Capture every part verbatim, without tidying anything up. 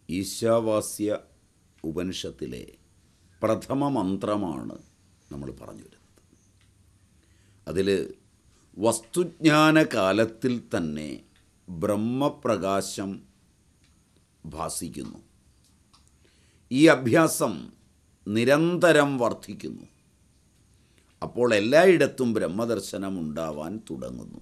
ഈശാവാസ്യ ഉപനിഷത്തിലെ പ്രഥമ മന്ത്രമാണ് നമ്മൾ പറഞ്ഞു വരുന്നത്. അതിൽ വസ്തുജ്ഞാന കാലത്തിൽ തന്നെ ബ്രഹ്മപ്രകാശം ഭാസിക്കുന്നു. ഈ അഭ്യാസം നിരന്തരം വർദ്ധിക്കുന്നു. അപ്പോൾ എല്ലായിടത്തും ബ്രഹ്മദർശനം ഉണ്ടാവാൻ തുടങ്ങുന്നു.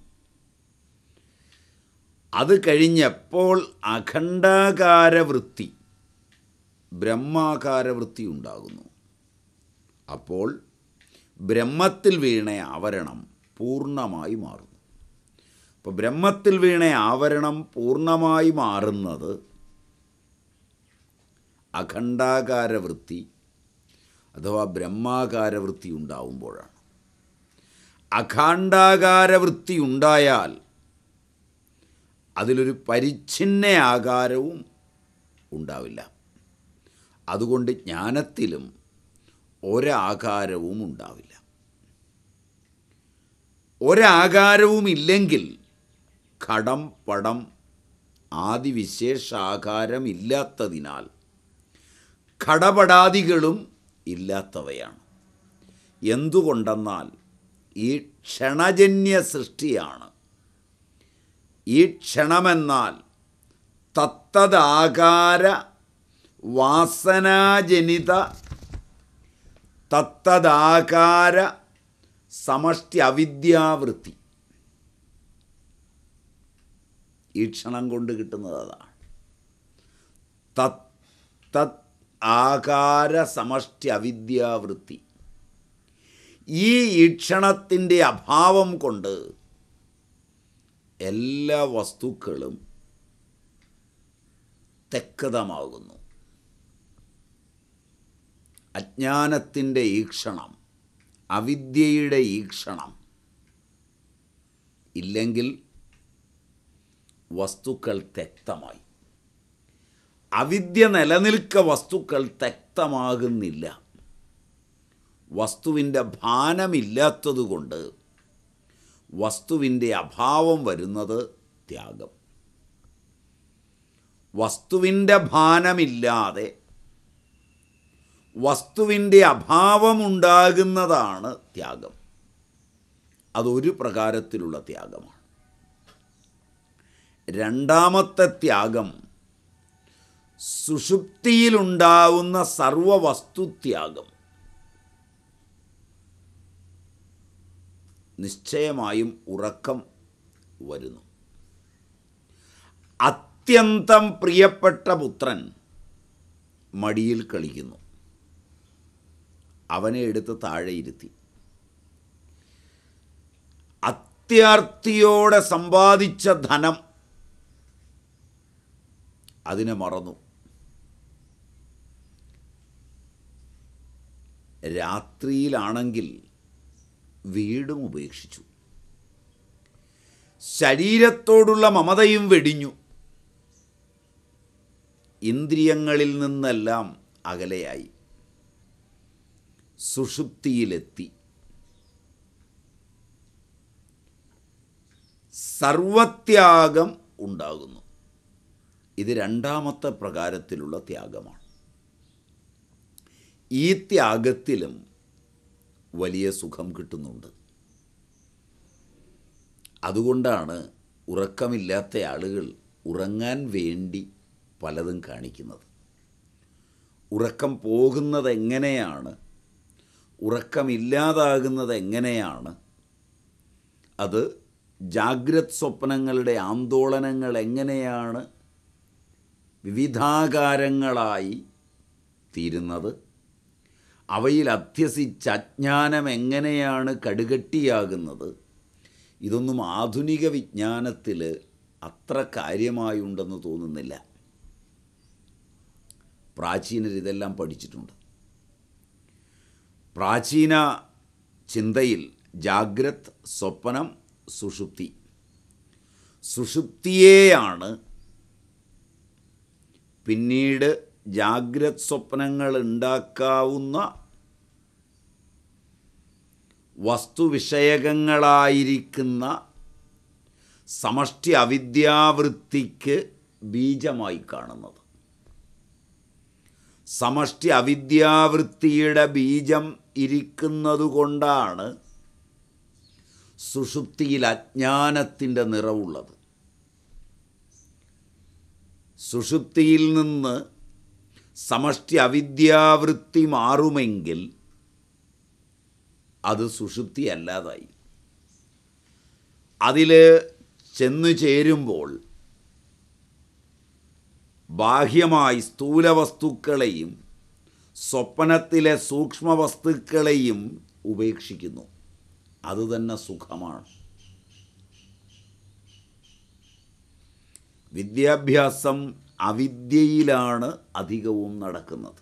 അത് കഴിഞ്ഞപ്പോൾ അഖണ്ഡാകാരവൃത്തി, ബ്രഹ്മാകാരവൃത്തി ഉണ്ടാകുന്നു. അപ്പോൾ ബ്രഹ്മത്തിൽ വീണ ആവരണം പൂർണ്ണമായി മാറുന്നു. അപ്പോൾ ബ്രഹ്മത്തിൽ വീണ ആവരണം പൂർണ്ണമായി മാറുന്നത് അഖണ്ഡാകാരവൃത്തി അഥവാ ബ്രഹ്മാകാരവൃത്തി ഉണ്ടാവുമ്പോഴാണ്. അഖണ്ഡാകാരവൃത്തി ഉണ്ടായാൽ അതിലൊരു പരിച്ഛിന്ന ആകാരവും ഉണ്ടാവില്ല. അതുകൊണ്ട് ജ്ഞാനത്തിലും ഒരാകാരവും ഉണ്ടാവില്ല. ഒരാകാരവും ഇല്ലെങ്കിൽ ഘടം പടം ആദി വിശേഷാകാരം ഇല്ലാത്തതിനാൽ ഘടപടാദികളും ഇല്ലാത്തവയാണ്. എന്തുകൊണ്ടെന്നാൽ ഈ ക്ഷണജന്യ സൃഷ്ടിയാണ്. ഈ ക്ഷണമെന്നാൽ തത്തദാകാര വാസനാജനിത തത്തദാകാര സമഷ്ടി അവിദ്യാവൃത്തി. ഈ ക്ഷണം കൊണ്ട് കിട്ടുന്നത് അതാണ്. തത് തത് ആകാര സമഷ്ടി അവിദ്യാവൃത്തി. ഈ ഈക്ഷണത്തിൻ്റെ അഭാവം കൊണ്ട് എല്ലാ വസ്തുക്കളും തെക്കതമാകുന്നു. അജ്ഞാനത്തിൻ്റെ ഈക്ഷണം, അവിദ്യയുടെ ഈക്ഷണം ഇല്ലെങ്കിൽ വസ്തുക്കൾ തെക്തമായി. അവിദ്യ നിലനിൽക്ക വസ്തുക്കൾ തെക്തമാകുന്നില്ല. വസ്തുവിൻ്റെ ഭാനമില്ലാത്തതുകൊണ്ട് വസ്തുവിൻ്റെ അഭാവം വരുന്നത് ത്യാഗം. വസ്തുവിൻ്റെ ഭാനമില്ലാതെ വസ്തുവിൻ്റെ അഭാവമുണ്ടാകുന്നതാണ് ത്യാഗം. അതൊരു പ്രകാരത്തിലുള്ള ത്യാഗമാണ്. രണ്ടാമത്തെ ത്യാഗം സുഷുപ്തിയിലുണ്ടാവുന്ന സർവവസ്തുത്യാഗം. നിശ്ചയമായും ഉറക്കം വരുന്നു. അത്യന്തം പ്രിയപ്പെട്ട പുത്രൻ മടിയിൽ കളിക്കുന്നു. അവനെ എടുത്ത് താഴെ ഇരുത്തി. അത്യാർത്തിയോടെ സമ്പാദിച്ച ധനം അതിനെ മറന്നു. രാത്രിയിലാണെങ്കിൽ വീടും ഉപേക്ഷിച്ചു. ശരീരത്തോടുള്ള മമതയും വെടിഞ്ഞു. ഇന്ദ്രിയങ്ങളിൽ നിന്നെല്ലാം അകലെയായി സുഷുപ്തിയിലെത്തി. സർവത്യാഗം ഉണ്ടാകുന്നു. ഇത് രണ്ടാമത്തെ പ്രകാരത്തിലുള്ള ത്യാഗമാണ്. ഈ ത്യാഗത്തിലും വലിയ സുഖം കിട്ടുന്നുണ്ട്. അതുകൊണ്ടാണ് ഉറക്കമില്ലാത്ത ആളുകൾ ഉറങ്ങാൻ വേണ്ടി പലതും കാണിക്കുന്നത്. ഉറക്കം പോകുന്നത് എങ്ങനെയാണ്, ഉറക്കമില്ലാതാകുന്നത് എങ്ങനെയാണ്, അത് ജാഗ്രത് സ്വപ്നങ്ങളുടെ ആന്തോളനങ്ങൾ എങ്ങനെയാണ് വിവിധാകാരങ്ങളായി തീരുന്നത്, അവയിൽ അധ്യസിച്ച അജ്ഞാനം എങ്ങനെയാണ് കടുകട്ടിയാകുന്നത്, ഇതൊന്നും ആധുനിക വിജ്ഞാനത്തിൽ അത്ര കാര്യമായുണ്ടെന്ന് തോന്നുന്നില്ല. പ്രാചീനർ ഇതെല്ലാം പഠിച്ചിട്ടുണ്ട്. പ്രാചീന ചിന്തയിൽ ജാഗ്രത്, സ്വപ്നം, സുഷുപ്തി, സുഷുപ്തിയെയാണ് പിന്നീട് ജാഗ്രത് സ്വപ്നങ്ങൾ ഉണ്ടാക്കാവുന്ന വസ്തുവിഷയകങ്ങളായിരിക്കുന്ന സമഷ്ടി അവിദ്യാവൃത്തിക്ക് ബീജമായി കാണുന്നത്. സമഷ്ടി അവിദ്യാവൃത്തിയുടെ ബീജം ഇരിക്കുന്നതുകൊണ്ടാണ് സുഷുപ്തിയിൽ അജ്ഞാനത്തിൻ്റെ നിറവുള്ളത്. സുഷുപ്തിയിൽ നിന്ന് സമഷ്ടി അവിദ്യാവൃത്തി മാറുമെങ്കിൽ അത് സുഷുപ്തി അല്ലാതായി. അതിൽ ചെന്നു ചേരുമ്പോൾ ബാഹ്യമായി സ്ഥൂല വസ്തുക്കളെയും സ്വപ്നത്തിലെ സൂക്ഷ്മ വസ്തുക്കളെയും ഉപേക്ഷിക്കുന്നു. അതുതന്നെ സുഖമാണ്. വിദ്യാഭ്യാസം അവിദ്യയിലാണ് അധികവും നടക്കുന്നത്.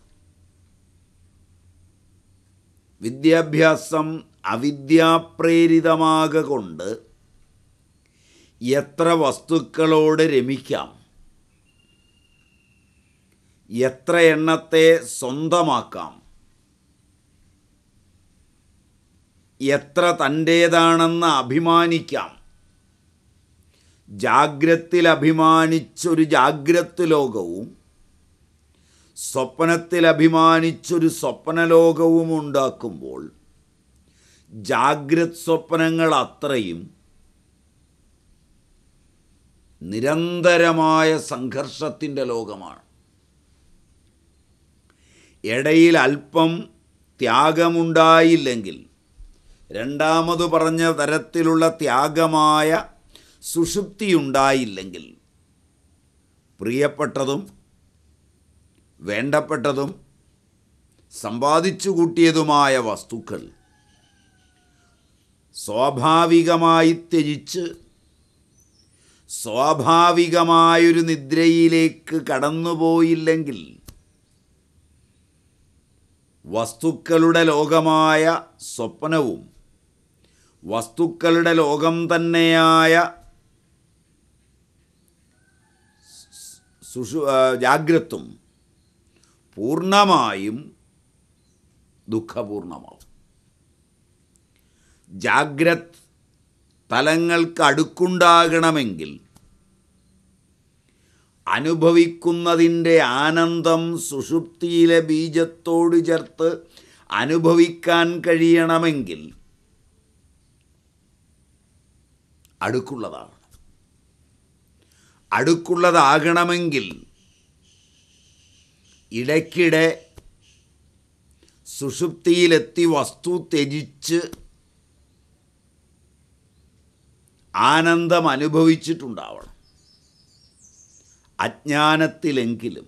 വിദ്യാഭ്യാസം അവിദ്യാപ്രേരിതമാകൊണ്ട് എത്ര വസ്തുക്കളോട് രമിക്കാം, എത്ര എണ്ണത്തെ സ്വന്തമാക്കാം, എത്ര തൻ്റേതാണെന്ന് അഭിമാനിക്കാം. ജാഗ്രത്തിൽ അഭിമാനിച്ചൊരു ജാഗ്രത് ലോകവും സ്വപ്നത്തിൽ അഭിമാനിച്ചൊരു സ്വപ്നലോകവും ഉണ്ടാക്കുമ്പോൾ ജാഗ്രത് സ്വപ്നങ്ങൾ അത്രയും നിരന്തരമായ സംഘർഷത്തിൻ്റെ ലോകമാണ്. ഇടയിൽ അല്പം ത്യാഗമുണ്ടായില്ലെങ്കിൽ, രണ്ടാമത് പറഞ്ഞ തരത്തിലുള്ള ത്യാഗമായ സുഷുപ്തിയുണ്ടായില്ലെങ്കിൽ, പ്രിയപ്പെട്ടതും വേണ്ടപ്പെട്ടതും സമ്പാദിച്ചു കൂട്ടിയതുമായ വസ്തുക്കൾ സ്വാഭാവികമായി ത്യജിച്ച് സ്വാഭാവികമായൊരു നിദ്രയിലേക്ക് കടന്നുപോയില്ലെങ്കിൽ വസ്തുക്കളുടെ ലോകമായ സ്വപ്നവും വസ്തുക്കളുടെ ലോകം തന്നെയായ സുഷു ജാഗ്രത്തും പൂർണ്ണമായും ദുഃഖപൂർണമാവും. ജാഗ്രത് തലങ്ങൾക്ക് അടുക്കുണ്ടാകണമെങ്കിൽ അനുഭവിക്കുന്നതിൻ്റെ ആനന്ദം സുഷുപ്തിയിലെ ബീജത്തോട് ചേർത്ത് അനുഭവിക്കാൻ കഴിയണമെങ്കിൽ അടുക്കുള്ളതാണ്. അടുക്കുള്ളതാകണമെങ്കിൽ ഇടയ്ക്കിടെ സുഷുപ്തിയിലെത്തി വസ്തു ത്യജിച്ച് ആനന്ദം അനുഭവിച്ചിട്ടുണ്ടാവണം. അജ്ഞാനത്തിലെങ്കിലും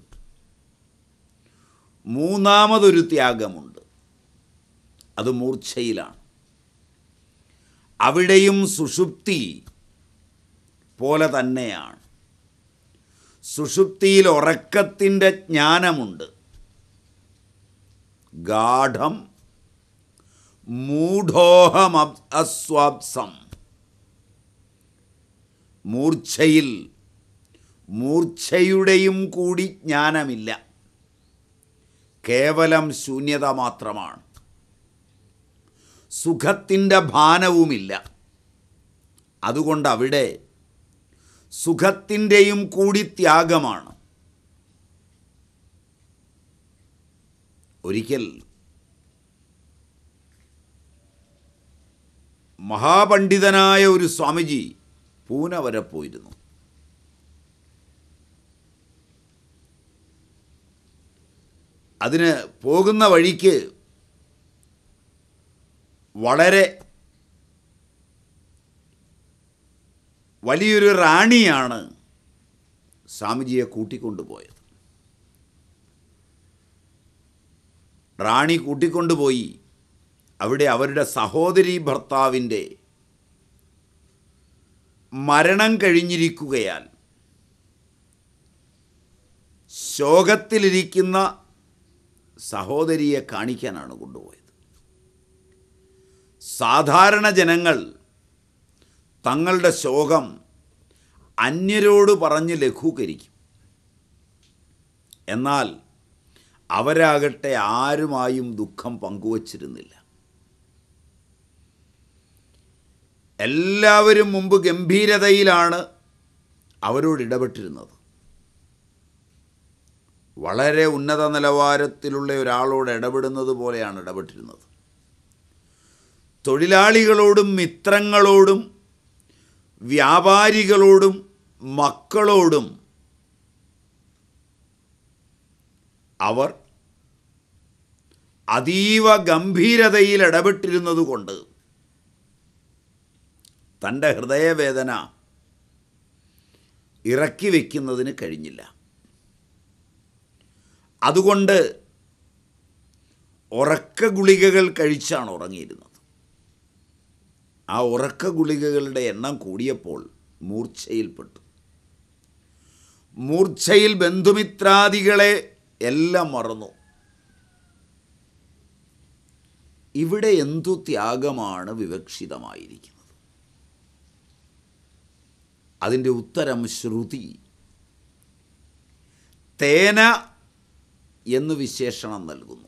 മൂന്നാമതൊരു ത്യാഗമുണ്ട്. അത് മൂർച്ഛയിലാണ്. അവിടെയും സുഷുപ്തി പോലെ തന്നെയാണ്. സുഷുപ്തിയിൽ ഉറക്കത്തിൻ്റെ ജ്ഞാനമുണ്ട്. ഗാഢം മൂഢോഹമസ്വാപ്സം. മൂർച്ഛയിൽ മൂർച്ഛയുടെയും കൂടി ജ്ഞാനമില്ല, കേവലം ശൂന്യത മാത്രമാണ്. സുഖത്തിൻ്റെ ഭാനവുമില്ല. അതുകൊണ്ട് അവിടെ സുഖത്തിൻ്റെയും കൂടി ത്യാഗമാണ്. ഒരിക്കൽ മഹാപണ്ഡിതനായ ഒരു സ്വാമിജി പൂന വരെ പോയിരുന്നു. അതിന് പോകുന്ന വഴിക്ക് വളരെ വലിയൊരു റാണിയാണ് സ്വാമിജിയെ കൂട്ടിക്കൊണ്ടുപോയത്. റാണി കൂട്ടിക്കൊണ്ടുപോയി അവിടെ അവരുടെ സഹോദരി ഭർത്താവിൻ്റെ മരണം കഴിഞ്ഞിരിക്കുകയാൽ ശോകത്തിലിരിക്കുന്ന സഹോദരിയെ കാണിക്കാനാണ് കൊണ്ടുപോയത്. സാധാരണ ജനങ്ങൾ തങ്ങളുടെ ശോകം അന്യരോട് പറഞ്ഞ് ലഘൂകരിക്കും. എന്നാൽ അവരാകട്ടെ ആരുമായും ദുഃഖം പങ്കുവച്ചിരുന്നില്ല. എല്ലാവരും മുമ്പ് ഗംഭീരതയിലാണ് അവരോട് ഇടപെട്ടിരുന്നത്. വളരെ ഉന്നത നിലവാരത്തിലുള്ള ഒരാളോട് ഇടപെടുന്നത് പോലെയാണ് ഇടപെട്ടിരുന്നത്. തൊഴിലാളികളോടും മിത്രങ്ങളോടും വ്യാപാരികളോടും മക്കളോടും അവർ അതീവ ഗംഭീരതയിൽ ഇടപെട്ടിരുന്നതുകൊണ്ട് തൻ്റെ ഹൃദയവേദന ഇറക്കി വയ്ക്കുന്നതിന് കഴിഞ്ഞില്ല. അതുകൊണ്ട് ഉറക്ക ഗുളികകൾ കഴിച്ചാണ് ഉറങ്ങിയിരുന്നത്. ആ ഉറക്ക ഗുളികകളുടെ എണ്ണം കൂടിയപ്പോൾ മൂർച്ഛയിൽപ്പെട്ടു. മൂർച്ഛയിൽ ബന്ധുമിത്രാദികളെ എല്ലാം മറന്നു. ഇവിടെ എന്തു ത്യാഗമാണ് വിവക്ഷിതമായിരിക്കുന്നത്? അതിൻ്റെ ഉത്തരം ശ്രുതി തേന എന്ന് വിശേഷണം നൽകുന്നു.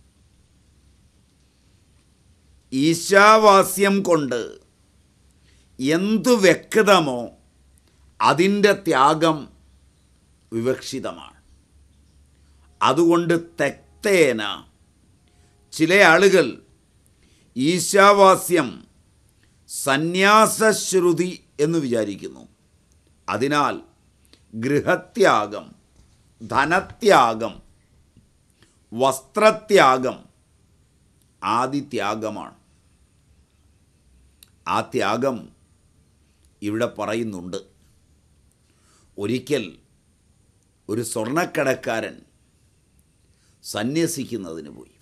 ഈശാവാസ്യം കൊണ്ട് എന്തു വ്യക്തമോ അതിൻ്റെ ത്യാഗം വിവക്ഷിതമാണ്. അതുകൊണ്ട് തെക്തേന ചില ആളുകൾ ഈശാവാസ്യം സന്യാസശ്രുതി എന്ന് വിചാരിക്കുന്നു. അതിനാൽ ഗൃഹത്യാഗം, ധനത്യാഗം, വസ്ത്രത്യാഗം ആദി ത്യാഗമാണ്. ആ ത്യാഗം ഇവിടെ പറയുന്നുണ്ട്. ഒരിക്കൽ ഒരു സ്വർണ്ണക്കടക്കാരൻ സന്യസിക്കുന്നതിന് പോയി.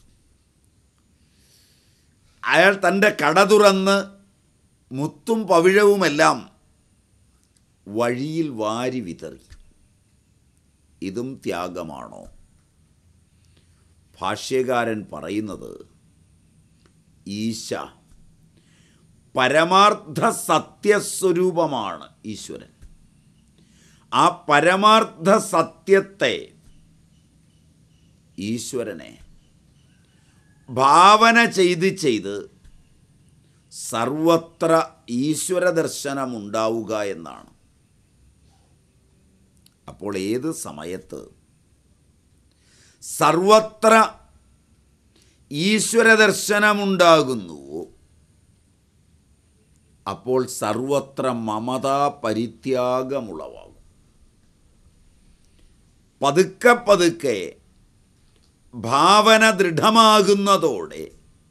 അയാൾ തൻ്റെ കട തുറന്ന് മുത്തും പവിഴവുമെല്ലാം വഴിയിൽ വാരി വിതറി. ഇതും ത്യാഗമാണോ? ഭാഷ്യകാരൻ പറയുന്നത് ഈശ പരമാർത്ഥ സത്യസ്വരൂപമാണ് ഈശ്വരൻ. ആ പരമാർത്ഥ സത്യത്തെ, ഈശ്വരനെ ഭാവന ചെയ്ത് ചെയ്ത് സർവത്ര ഈശ്വര ദർശനമുണ്ടാവുക എന്നാണ്. അപ്പോൾ ഏത് സമയത്ത് സർവത്ര ഈശ്വര ദർശനമുണ്ടാകുന്നുവോ അപ്പോൾ സർവത്ര മമതാ പരിത്യാഗമുളവാകും. പതുക്കെ പതുക്കെ ഭാവന ദൃഢമാകുന്നതോടെ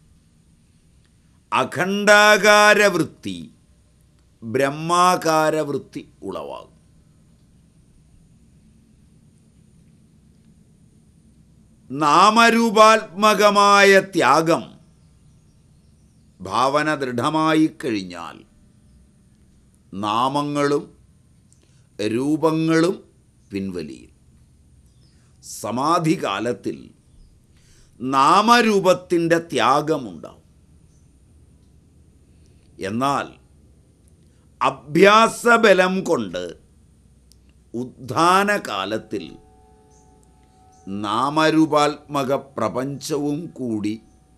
അഖണ്ഡാകാരവൃത്തി ബ്രഹ്മാകാരവൃത്തി ഉളവാകും. നാമരൂപാത്മകമായ ത്യാഗം ഭാവന ദൃഢമായി കഴിഞ്ഞാൽ നാമങ്ങളും രൂപങ്ങളും പിൻവലിയും. സമാധികാലത്തിൽ നാമരൂപത്തിൻ്റെ ത്യാഗമുണ്ടാവും. എന്നാൽ അഭ്യാസബലം കൊണ്ട് ഉദ്ധാനകാലത്തിൽ നാമരൂപാത്മക പ്രപഞ്ചവും കൂടി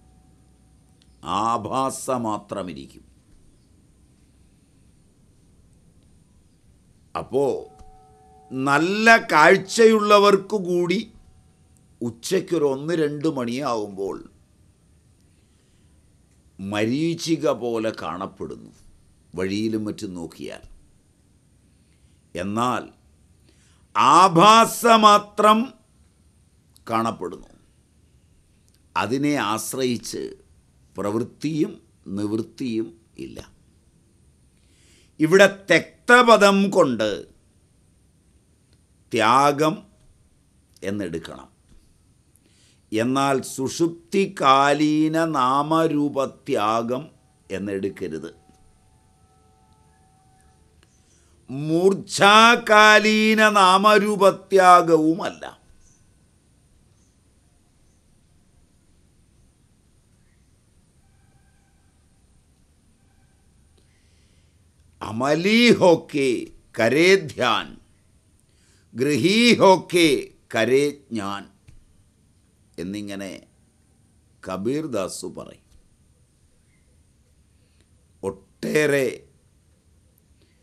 ആഭാസമാത്രമിരിക്കും. അപ്പോൾ നല്ല കാഴ്ചയുള്ളവർക്ക് കൂടി ഉച്ചയ്ക്കൊരു ഒന്ന് രണ്ട് മണിയാവുമ്പോൾ മരീചിക പോലെ കാണപ്പെടുന്നു വഴിയിലും മറ്റും നോക്കിയാൽ. എന്നാൽ ആഭാസമാത്രം കാണപ്പെടുന്നു. അതിനെ ആശ്രയിച്ച് പ്രവൃത്തിയും നിവൃത്തിയും ഇല്ല. ഇവിടെ തെക്തപദം കൊണ്ട് ത്യാഗം എന്നെടുക്കണം. എന്നാൽ സുഷുപ്തികാലീന നാമരൂപത്യാഗം എന്നെടുക്കരുത്. മൂർച്ഛാകാലീന നാമരൂപത്യാഗവുമല്ല. अमली होके करे ध्यान, गृही होके करे ज्ञान എന്നിങ്ങനെ കബീർ ദാസു പറയും. ഒട്ടേറെ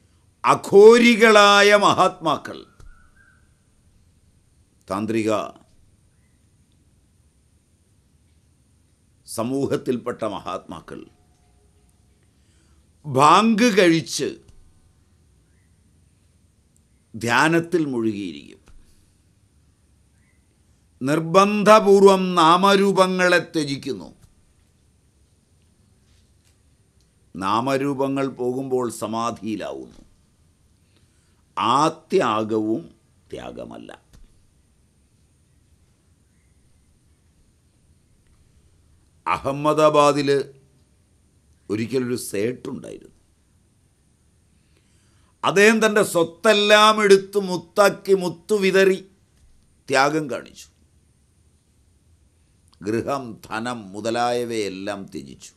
അഘോരികളായ മഹാത്മാക്കൾ താന്ത്രിക സമൂഹത്തിൽപ്പെട്ട മഹാത്മാക്കൾ ബാങ്ക് കഴിച്ച് ധ്യാനത്തിൽ മുഴുകിയിരിക്കും. നിർബന്ധപൂർവം നാമരൂപങ്ങളെ ത്യജിക്കുന്നു. നാമരൂപങ്ങൾ പോകുമ്പോൾ സമാധിയിലാവുന്നു. ആ ത്യാഗവും ത്യാഗമല്ല. അഹമ്മദാബാദിൽ ഒരിക്കലൊരു സേട്ടുണ്ടായിരുന്നു. അദ്ദേഹം തൻ്റെ സ്വത്തെല്ലാം എടുത്ത് മുത്താക്കി മുത്തു വിതറി ത്യാഗം കാണിച്ചു. ഗൃഹം, ധനം മുതലായവയെല്ലാം ത്യജിച്ചു.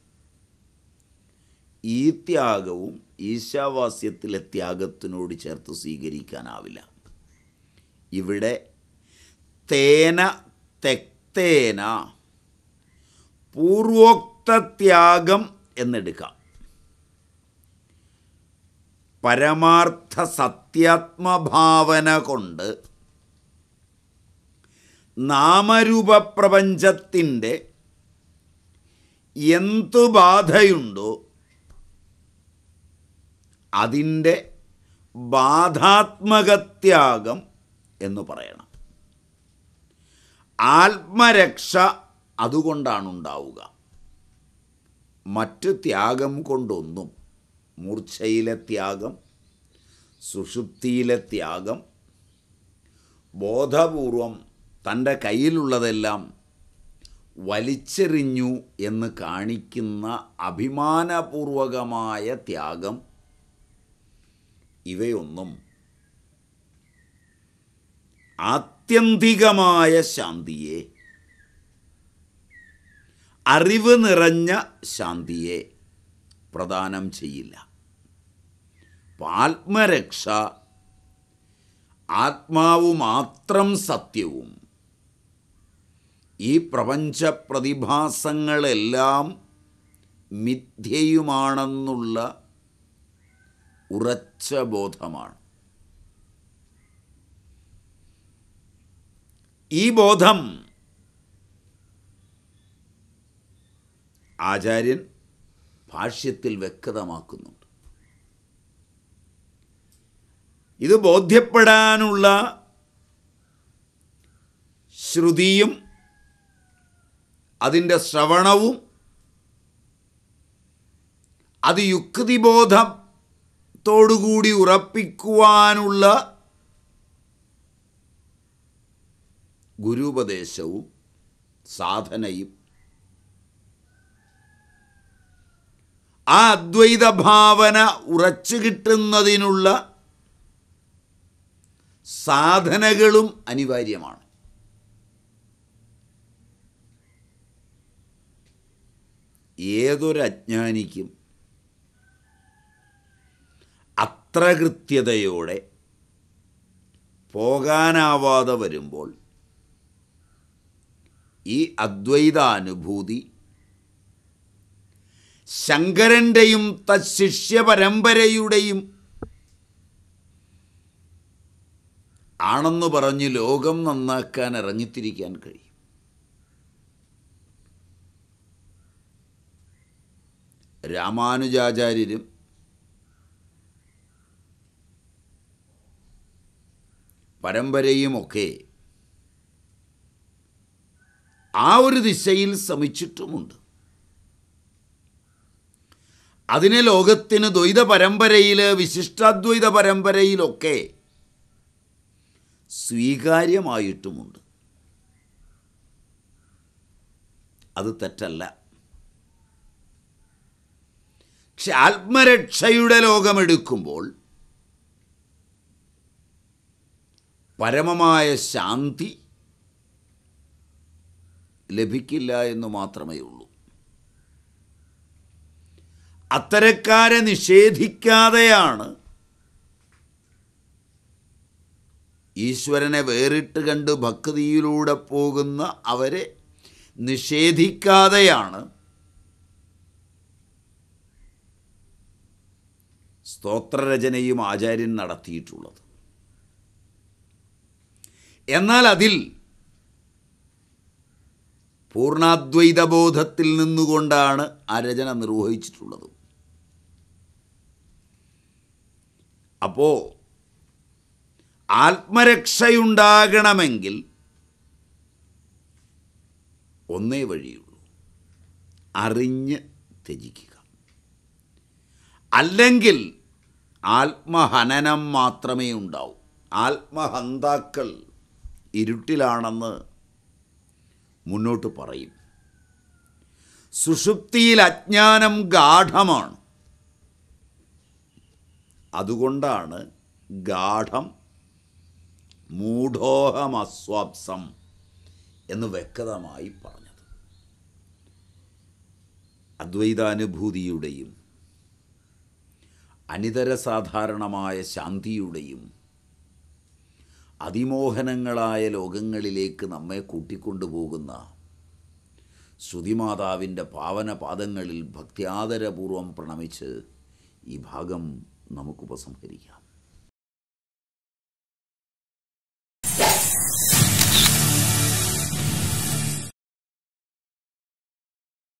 ഈ ത്യാഗവും ഈശാവാസ്യത്തിലെ ത്യാഗത്തിനോട് ചേർത്ത് സ്വീകരിക്കാനാവില്ല. ഇവിടെ തേന തെക്തേന പൂർവോക്ത ത്യാഗം എന്നെടുക്കാം. പരമാർത്ഥ സത്യാത്മഭാവന കൊണ്ട് നാമരൂപപ്രപഞ്ചത്തിൻ്റെ എന്തു ബാധയുണ്ടോ അതിൻ്റെ ബാധാത്മകത്യാഗം എന്ന് പറയണം. ആത്മരക്ഷ അതുകൊണ്ടാണുണ്ടാവുക. മറ്റ് ത്യാഗം കൊണ്ടൊന്നും, മൂർച്ഛയിലെ ത്യാഗം, സുഷുപ്തിയിലെ ത്യാഗം, ബോധപൂർവം തൻ്റെ കയ്യിലുള്ളതെല്ലാം വലിച്ചെറിഞ്ഞു എന്ന് കാണിക്കുന്ന അഭിമാനപൂർവകമായ ത്യാഗം, ഇവയൊന്നും ആത്യന്തികമായ ശാന്തിയെ, അറിവ് നിറഞ്ഞ ശാന്തിയെ പ്രദാനം ചെയ്യില്ല. ആത്മരക്ഷ, ആത്മാവ് മാത്രം സത്യവും ഈ പ്രപഞ്ച പ്രതിഭാസങ്ങളെല്ലാം മിഥ്യയുമാണെന്നുള്ള ഉറച്ച ബോധമാണ്. ഈ ബോധം ആചാര്യൻ ഭാഷ്യത്തിൽ വ്യക്തമാക്കുന്നുണ്ട്. ഇത് ബോധ്യപ്പെടാനുള്ള ശ്രുതിയും അതിൻ്റെ ശ്രവണവും അത് യുക്തിബോധത്തോടുകൂടി ഉറപ്പിക്കുവാനുള്ള ഗുരുപദേശവും സാധനയും ആ അദ്വൈത ഭാവന ഉറച്ചു കിട്ടുന്നതിനുള്ള സാധനകളും അനിവാര്യമാണ്. ഏതൊരു അജ്ഞാനിക്കും അത്ര കൃത്യതയോടെ പോകാനാവാതെ വരുമ്പോൾ ഈ അദ്വൈതാനുഭൂതി ശങ്കരൻ്റെയും തശിഷ്യ പരമ്പരയുടെയും ആണെന്ന് പറഞ്ഞ് ലോകം നന്നാക്കാൻ ഇറങ്ങിത്തിരിക്കാൻ കഴിയും. രാമാനുജാചാര്യരും പരമ്പരയുമൊക്കെ ആ ഒരു ദിശയിൽ ശ്രമിച്ചിട്ടുമുണ്ട്. അതിനെ ലോകത്തിന് ദ്വൈത പരമ്പരയിൽ, വിശിഷ്ടാദ്വൈത പരമ്പരയിലൊക്കെ സ്വീകാര്യമായിട്ടുമുണ്ട്. അത് തെറ്റല്ല. പക്ഷെ ആത്മരക്ഷയുടെ ലോകമെടുക്കുമ്പോൾ പരമമായ ശാന്തി ലഭിക്കില്ല എന്ന് മാത്രമേ ഉള്ളൂ. അത്തരക്കാരെ നിഷേധിക്കാതെയാണ് ഈശ്വരനെ വേറിട്ട് കണ്ട് ഭക്തിയിലൂടെ പോകുന്ന അവരെ നിഷേധിക്കാതെയാണ് സ്തോത്രരചനയും ആചാര്യൻ നടത്തിയിട്ടുള്ളത്. എന്നാൽ അതിൽ പൂർണ്ണാദ്വൈതബോധത്തിൽ നിന്നുകൊണ്ടാണ് ആ രചന നിർവഹിച്ചിട്ടുള്ളത്. അപ്പോൾ ആത്മരക്ഷയുണ്ടാകണമെങ്കിൽ ഒന്നേ വഴിയുള്ളൂ, അറിഞ്ഞ് ത്യജിക്കുക. അല്ലെങ്കിൽ ആത്മഹനനം മാത്രമേ ഉണ്ടാവൂ. ആത്മഹന്താക്കൾ ഇരുട്ടിലാണെന്ന് മുന്നോട്ട് പറയും. സുഷുപ്തിയിൽ അജ്ഞാനം ഗാഠമാണ്. അതുകൊണ്ടാണ് ഗാഠം മൂഢോഹമസ്വാപ്സം എന്ന് വ്യക്തമായി പറഞ്ഞത്. അദ്വൈതാനുഭൂതിയുടെയും അനിതര സാധാരണമായ ശാന്തിയുടെയും അതിമോഹനങ്ങളായ ലോകങ്ങളിലേക്ക് നമ്മെ കൂട്ടിക്കൊണ്ടുപോകുന്ന ശ്രുതിമാതാവിൻ്റെ പാവനപാദങ്ങളിൽ ഭക്ത്യാദരപൂർവം പ്രണമിച്ച് ഈ ഭാഗം നമുക്ക് ഉപസംഹരിക്കാം.